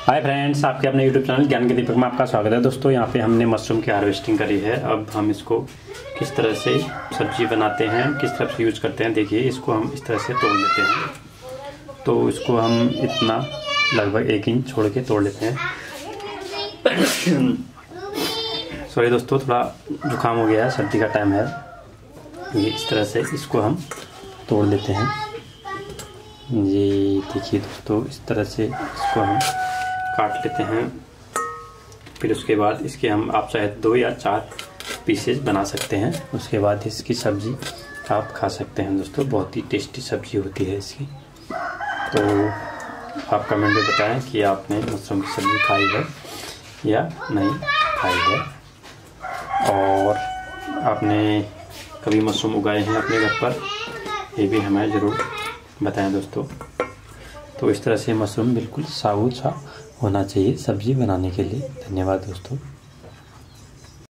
Hi friends, आपके अपने YouTube channel ज्ञान के दीपक में आपका स्वागत है। दोस्तों यहाँ पे हमने मशरूम की हार्वेस्टिंग करी है। अब हम इसको किस तरह से सब्जी बनाते हैं, किस तरह से यूज़ करते हैं, देखिए इसको हम इस तरह से तोड़ लेते हैं। तो इसको हम इतना लगभग 1 इंच छोड़ के तोड़ लेते हैं। सॉरी दोस्तों, थोड़ा जुकाम हो गया है, सर्दी का टाइम है। ये इस तरह से इसको हम तोड़ लेते हैं। ये देखिए दोस्तों, इस तरह से इसको हम काट लेते हैं। फिर उसके बाद इसके हम आप चाहे 2 या 4 पीसेज बना सकते हैं। उसके बाद इसकी सब्ज़ी आप खा सकते हैं। दोस्तों बहुत ही टेस्टी सब्ज़ी होती है इसकी। तो आप कमेंट में बताएं कि आपने मशरूम की सब्ज़ी खाई है या नहीं खाई है, और आपने कभी मशरूम उगाए हैं अपने घर पर, ये भी हमें ज़रूर बताएं दोस्तों। तो इस तरह से मशरूम बिल्कुल साबुत सा होना चाहिए सब्ज़ी बनाने के लिए। धन्यवाद दोस्तों।